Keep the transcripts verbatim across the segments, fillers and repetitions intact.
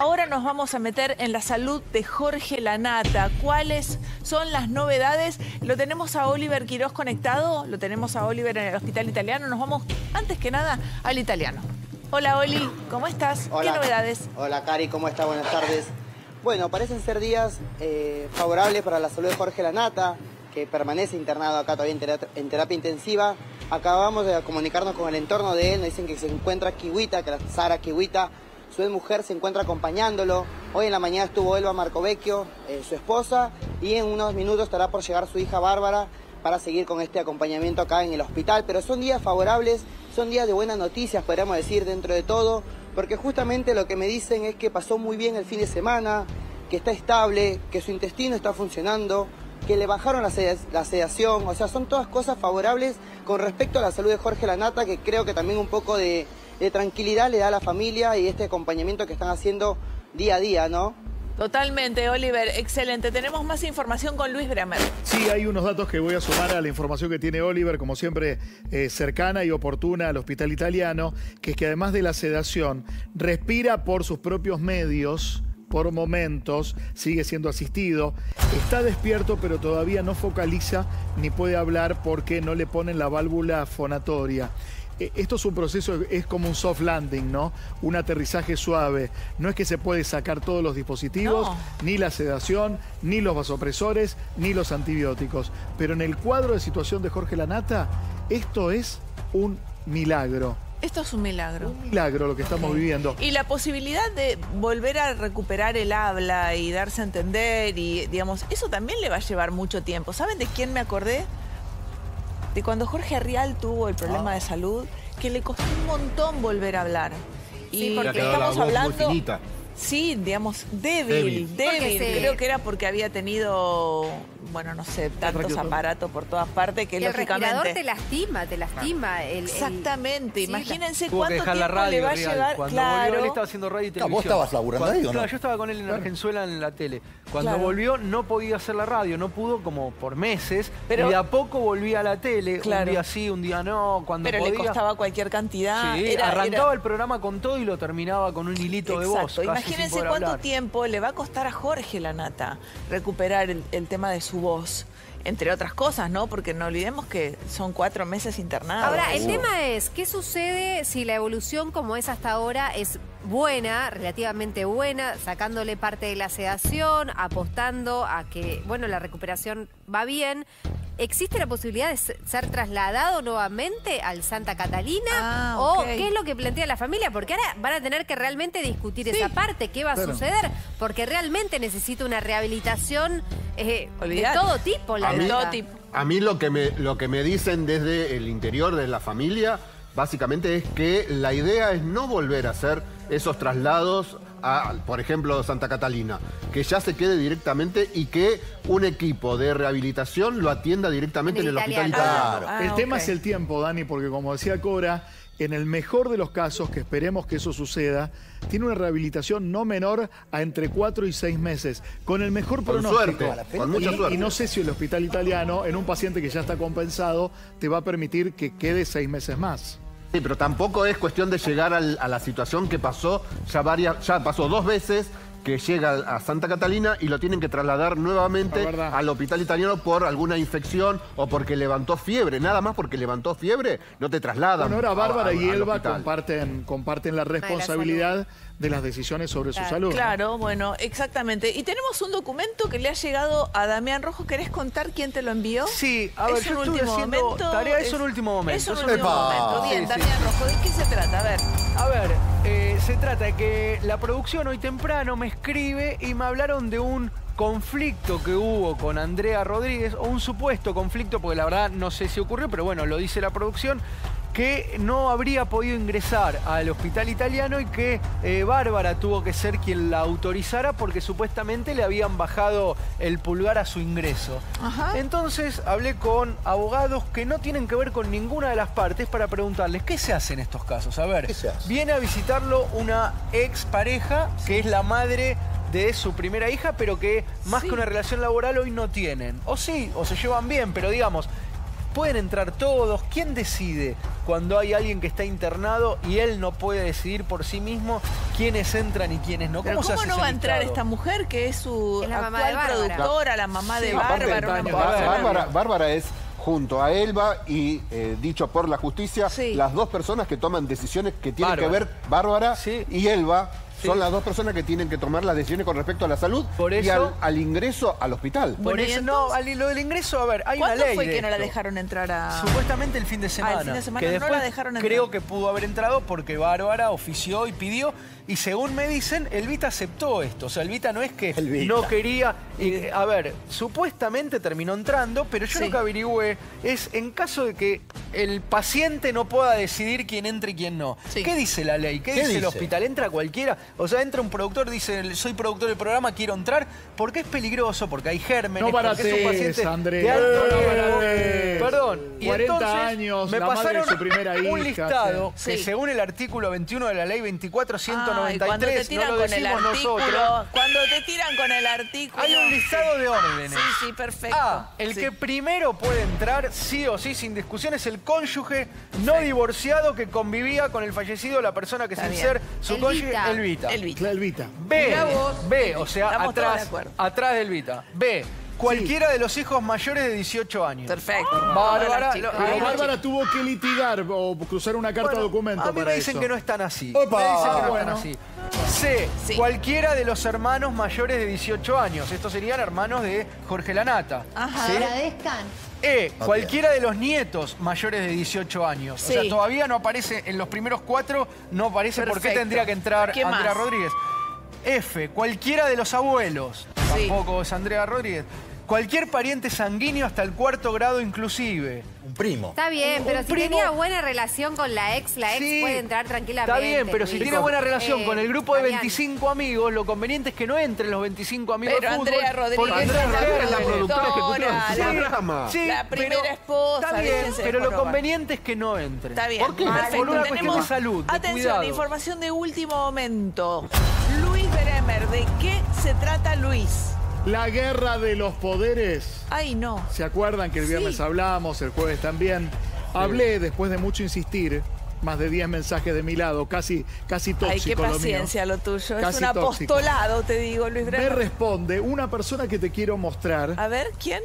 Ahora nos vamos a meter en la salud de Jorge Lanata. ¿Cuáles son las novedades? Lo tenemos a Oliver Quiroz conectado, lo tenemos a Oliver en el Hospital Italiano. Nos vamos, antes que nada, al Italiano. Hola, Oli, ¿cómo estás? Hola. ¿Qué novedades? Hola, Cari, ¿cómo estás? Buenas tardes. Bueno, parecen ser días eh, favorables para la salud de Jorge Lanata, que permanece internado acá todavía en terapia, en terapia intensiva. Acabamos de comunicarnos con el entorno de él, nos dicen que se encuentra Kiwita, que la Sara Kiwita, su mujer, se encuentra acompañándolo. Hoy en la mañana estuvo Elba Marcovecchio, eh, su esposa, y en unos minutos estará por llegar su hija Bárbara para seguir con este acompañamiento acá en el hospital. Pero son días favorables, son días de buenas noticias, podríamos decir, dentro de todo, porque justamente lo que me dicen es que pasó muy bien el fin de semana, que está estable, que su intestino está funcionando, que le bajaron la, sed la sedación. O sea, son todas cosas favorables con respecto a la salud de Jorge Lanata, que creo que también un poco de, de tranquilidad le da a la familia y este acompañamiento que están haciendo día a día, ¿no? Totalmente, Oliver, excelente. Tenemos más información con Luis Bremer. Sí, hay unos datos que voy a sumar a la información que tiene Oliver, como siempre, eh, cercana y oportuna al Hospital Italiano, que es que además de la sedación, respira por sus propios medios, por momentos, sigue siendo asistido, está despierto pero todavía no focaliza ni puede hablar porque no le ponen la válvula fonatoria. Esto es un proceso, es como un soft landing, ¿no? Un aterrizaje suave. No es que se puede sacar todos los dispositivos, no. Ni la sedación, ni los vasopresores, ni los antibióticos. Pero en el cuadro de situación de Jorge Lanata, esto es un milagro. Esto es un milagro. Un milagro lo que estamos okay. viviendo. Y la posibilidad de volver a recuperar el habla y darse a entender, y digamos, eso también le va a llevar mucho tiempo. ¿Saben de quién me acordé? De cuando Jorge Arrial tuvo el problema ah. de salud, que le costó un montón volver a hablar. Y sí, porque estamos hablando... Sí, digamos, débil, débil. débil. Sí. Creo que era porque había tenido, bueno, no sé, tantos aparatos por todas partes que y lógicamente... el respirador te lastima, te lastima. El, Exactamente, el... imagínense sí, cuánto tiempo radio, le va a real. llevar. Cuando claro. volvió, él estaba haciendo radio y televisión. ¿Vos estabas laburando Cuando, ahí o no? Claro, yo estaba con él en claro. Argenzuela en la tele. Cuando claro. volvió no podía hacer la radio, no pudo como por meses. Pero, y de a poco volvía a la tele, claro. un día sí, un día no, cuando Pero podía. le costaba cualquier cantidad. Sí, era, arrancaba era... el programa con todo y lo terminaba con un hilito Exacto. de voz. Casi Imagínense sin cuánto hablar. tiempo le va a costar a Jorge Lanata recuperar el, el tema de su voz. Entre otras cosas, ¿no? Porque no olvidemos que son cuatro meses internados. Ahora, el uh. tema es, ¿qué sucede si la evolución como es hasta ahora es buena, relativamente buena, sacándole parte de la sedación, apostando a que, bueno, la recuperación va bien? ¿Existe la posibilidad de ser trasladado nuevamente al Santa Catalina? Ah, ¿O okay. qué es lo que plantea la familia? Porque ahora van a tener que realmente discutir sí. esa parte. ¿Qué va a claro. suceder? Porque realmente necesita una rehabilitación eh, de todo tipo. La a, mí, verdad. tipo. a mí lo que, me, lo que me dicen desde el interior de la familia, básicamente es que la idea es no volver a hacer esos traslados a, por ejemplo, Santa Catalina, que ya se quede directamente y que un equipo de rehabilitación lo atienda directamente en el, en el hospital italiano. Claro. Ah, el okay. tema es el tiempo, Dani, porque como decía Cora, en el mejor de los casos, que esperemos que eso suceda, tiene una rehabilitación no menor a entre cuatro y seis meses, con el mejor con pronóstico. Suerte, con mucha y, suerte. Y no sé si el hospital italiano, en un paciente que ya está compensado, te va a permitir que quede seis meses más. Sí, pero tampoco es cuestión de llegar al, a la situación que pasó, ya, varias, ya pasó dos veces, que llega a Santa Catalina y lo tienen que trasladar nuevamente al hospital italiano por alguna infección o porque levantó fiebre. Nada más porque levantó fiebre, no te trasladan. Bueno, ahora Bárbara a, a, y Elba hospital. comparten, comparten la responsabilidad de las decisiones sobre claro. su salud. Claro, bueno, exactamente. Y tenemos un documento que le ha llegado a Damián Rojo. ¿Querés contar quién te lo envió? Sí, a ver, ¿Es yo un estuve último haciendo momento? tarea, es es un último momento. Es un Eso último Epa. momento. Bien, sí, Damián sí. Rojo, ¿de qué se trata? A ver. A ver, eh, se trata de que la producción hoy temprano me escribe y me hablaron de un conflicto que hubo con Andrea Rodríguez, o un supuesto conflicto, porque la verdad no sé si ocurrió, pero bueno, lo dice la producción, que no habría podido ingresar al hospital italiano y que eh, Bárbara tuvo que ser quien la autorizara porque supuestamente le habían bajado el pulgar a su ingreso. Ajá. Entonces hablé con abogados que no tienen que ver con ninguna de las partes para preguntarles qué se hace en estos casos. A ver, viene a visitarlo una ex pareja que es la madre de su primera hija, pero que más sí. que una relación laboral hoy no tienen. O sí, o se llevan bien, pero digamos, pueden entrar todos. ¿Quién decide cuando hay alguien que está internado y él no puede decidir por sí mismo quiénes entran y quiénes no. Pero ¿Cómo, ¿cómo se hace no ese va a entrar listado? esta mujer que es su Es la mamá actual de Bárbara. productora, la mamá de Sí, aparte, Bárbara? una años, persona- Bárbara, Bárbara es, junto a Elba y, eh, dicho por la justicia, Sí. las dos personas que toman decisiones que tienen Bárbara. que ver, Bárbara Sí. y Elba, Sí. son las dos personas que tienen que tomar las decisiones con respecto a la salud Por y eso- al, al ingreso al hospital. Por Bueno, ¿y eso, no, entonces? al- lo del ingreso, a ver, hay una ¿Cuándo ley fue de que no la esto. dejaron entrar a...? Supuestamente el fin de semana. Ah, el fin de semana que no después la dejaron entrar. creo que pudo haber entrado porque Bárbara ofició y pidió. Y según me dicen, Elvita aceptó esto. O sea, Elvita no es que Elvita. no quería... y, a ver, supuestamente terminó entrando, pero yo Sí. lo que averigüé es en caso de que el paciente no pueda decidir quién entra y quién no. Sí. ¿Qué dice la ley? ¿Qué, ¿Qué dice el dice? hospital? ¿Entra cualquiera? O sea, entra un productor, dice, soy productor del programa, quiero entrar, porque es peligroso, porque hay gérmenes, No porque es un barates, paciente Andrés. de alto No riesgo. barates. Perdón. Y cuarenta entonces años, me la madre de pasaron su primera un hija, listado sí. que Sí. según el artículo veintiuno de la ley veinticuatro ciento noventa Ay, y cuando te tres, tiran no lo con el decimos artículo, nosotros, cuando te tiran con el artículo... hay un listado de órdenes. Sí, sí, perfecto. A, el Sí. que primero puede entrar, sí o sí, sin discusión, es el cónyuge no divorciado que convivía con el fallecido, la persona que Está sin bien. ser su Elvita. cónyuge, Elvita. Elvita. Elvita. B, Mirá vos. B, o sea, Estamos todos de atrás, acuerdo. atrás de Elvita. B, cualquiera de los hijos mayores de dieciocho años. Perfecto. Bárbara, Todas las chicas. lo- Pero Ay, Bárbara tuvo que litigar o cruzar una carta Bueno, documento a mí para me dicen eso. que no están así. Opa. Me dicen que no Bueno. están así. C. Sí. Cualquiera de los hermanos mayores de dieciocho años. Estos serían hermanos de Jorge Lanata. Ajá. ¿Sí? Agradezcan. E. Cualquiera de los nietos mayores de dieciocho años. Sí. O sea, todavía no aparece en los primeros cuatro, no aparece por qué Perfecto. tendría que entrar ¿Qué Andrea más? Rodríguez. F. Cualquiera de los abuelos. Sí. Tampoco es Andrea Rodríguez. Cualquier pariente sanguíneo hasta el cuarto grado inclusive. Un primo. Está bien, Un- pero un si primo- tenía buena relación con la ex, la ex Sí, puede entrar tranquilamente. Está bien, pero si Luis. tiene buena relación Eh, con el grupo de Damián. veinticinco amigos, lo conveniente es que no entren los veinticinco amigos Pero de fútbol. Andrea Rodríguez porque es Andrea la Rodríguez es la productora ejecutiva productora, de la- su programa. Sí, La primera pero- esposa, Está bien, déjense de pero lo jorobar. conveniente es que no entre. Está bien. ¿Por qué? Perfecto. Por una cuestión Tenemos- de salud, de Atención, cuidado. información de último momento. Luis Bremer, ¿de qué se trata Luis? La guerra de los poderes. Ay, no. ¿Se acuerdan que el viernes Sí. hablamos, el jueves también? Hablé después de mucho insistir, más de diez mensajes de mi lado, casi, casi tóxico Ay, qué lo mío. paciencia lo, tuyo. Es Casi un tóxico. apostolado, te digo, Luis Me Bremer. responde una persona que te quiero mostrar. A ver, ¿quién?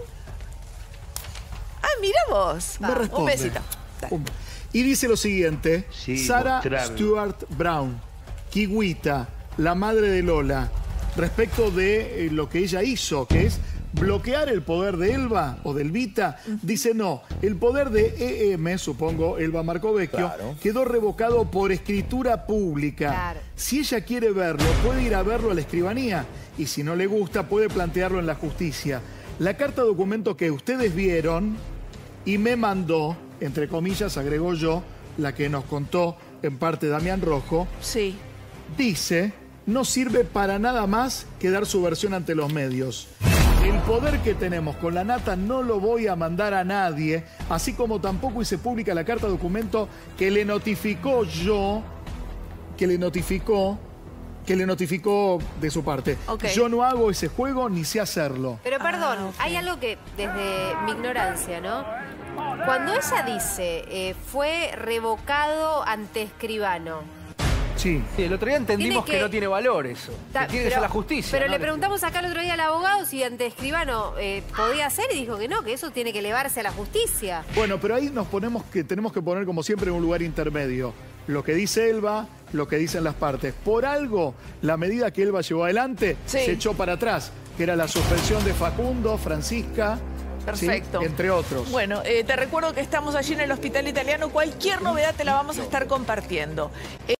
Ah, mira vos. Me Ah, responde. un besito. Dale. Un- Y dice lo siguiente, Sí, Sarah mostrame. Stewart Brown, Kiwita, la madre de Lola, respecto de eh, lo que ella hizo, que es bloquear el poder de Elba o de Elvita, dice no, el poder de E M, supongo Elba Marcovecchio, Claro. quedó revocado por escritura pública. Claro. Si ella quiere verlo, puede ir a verlo a la escribanía y si no le gusta, puede plantearlo en la justicia. La carta documento que ustedes vieron y me mandó, entre comillas, agregó yo, la que nos contó en parte Damián Rojo, Sí. dice, no sirve para nada más que dar su versión ante los medios. El poder que tenemos con la nata no lo voy a mandar a nadie, así como tampoco hice pública la carta documento que le notificó yo, que le notificó, que le notificó de su parte. Ok. Yo no hago ese juego ni sé hacerlo. Pero perdón, Ah, ok. hay algo que desde mi ignorancia, ¿no? Cuando ella dice eh, fue revocado ante escribano. Sí. Sí, el otro día entendimos Tiene que, que- no tiene valor eso. Ta- Que tiene que ser la justicia. Pero ¿no? le Que- preguntamos acá el otro día al abogado si ante escribano eh, podía ser y dijo que no, que eso tiene que elevarse a la justicia. Bueno, pero ahí nos ponemos que tenemos que poner como siempre en un lugar intermedio. Lo que dice Elba, lo que dicen las partes. Por algo, la medida que Elba llevó adelante Sí. se echó para atrás, que era la suspensión de Facundo, Francisca, ¿sí? Perfecto. Entre otros. Bueno, eh, te recuerdo que estamos allí en el Hospital Italiano. Cualquier novedad te la vamos a estar compartiendo.